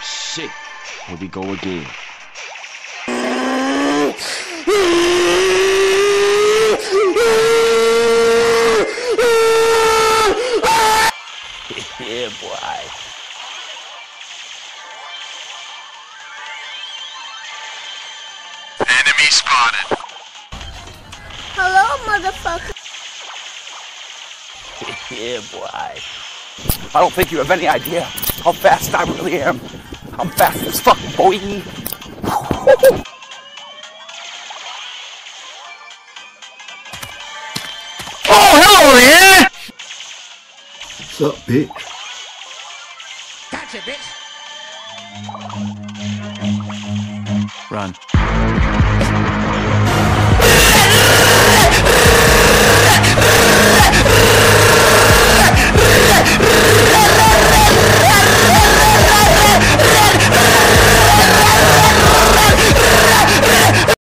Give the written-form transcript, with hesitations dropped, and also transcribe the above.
shit. Here we go again. Yeah, boy. Enemy spotted. Hello, motherfucker. Yeah, boy. I don't think you have any idea how fast I really am. I'm fast as fuck, boy. Oh, hello there! What's up, bitch? Gotcha, bitch. Run.